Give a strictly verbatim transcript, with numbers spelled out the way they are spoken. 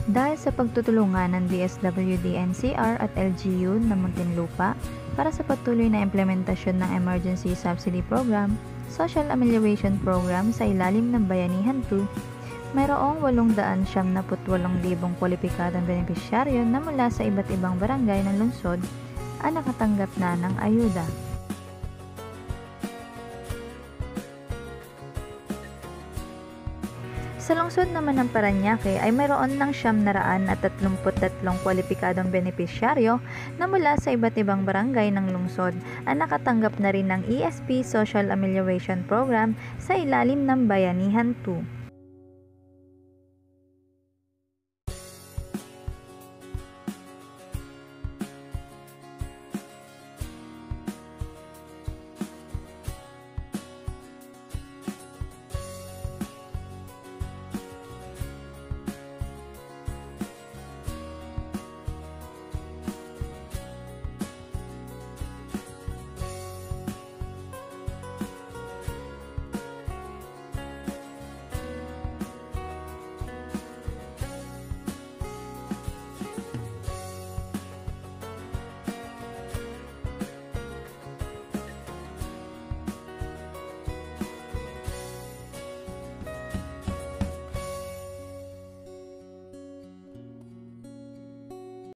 Dahil sa pagtutulungan ng D S W D N C R at L G U ng Muntinlupa para sa patuloy na implementasyon ng Emergency Subsidy Program, Social Amelioration Program sa ilalim ng Bayanihan two, mayroong walong daan siyam na putwalong libong kwalipikadong benepisyaryo na mula sa iba't ibang barangay ng lungsod ang nakatanggap na ng ayuda. Sa lungsod naman ng Parañaque ay mayroon ng siyam na raan at tatlumput tatlong kwalipikadong benepisyaryo na mula sa iba't ibang barangay ng lungsod ang nakatanggap na rin ng E S P Social Amelioration Program sa ilalim ng Bayanihan two.